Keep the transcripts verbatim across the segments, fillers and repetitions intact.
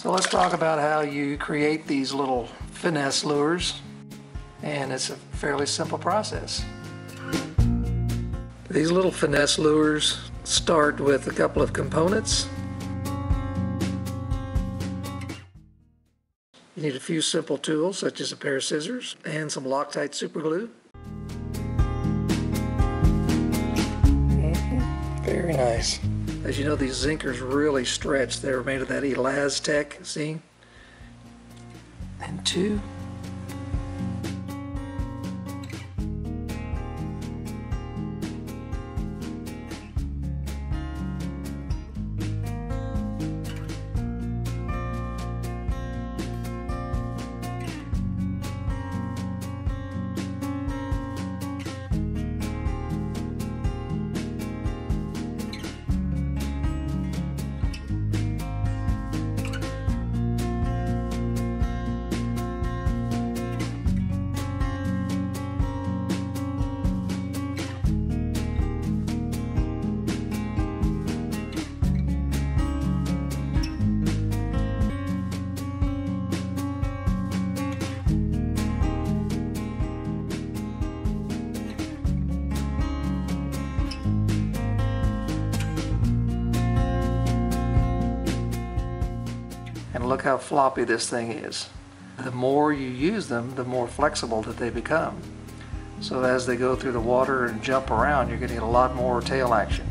So let's talk about how you create these little finesse lures, and it's a fairly simple process. These little finesse lures start with a couple of components. You need a few simple tools such as a pair of scissors and some Loctite super glue. Mm-hmm. Very nice. As you know, these Zinkerz really stretch. They're made of that Elastec, see? And two. And look how floppy this thing is. The more you use them, the more flexible that they become. So as they go through the water and jump around, you're getting a lot more tail action.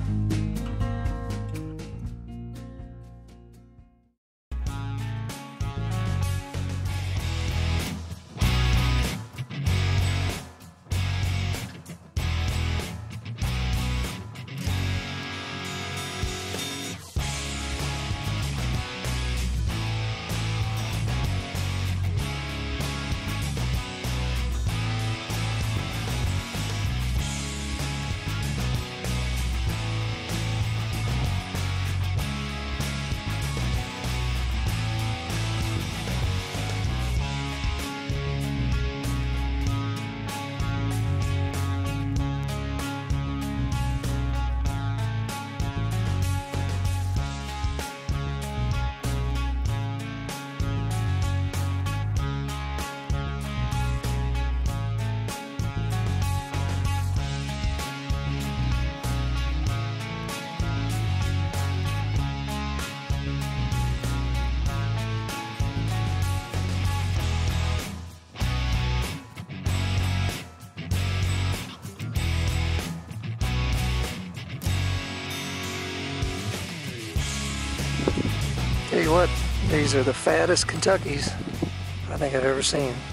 Tell you what, these are the fattest Kentuckys I think I've ever seen.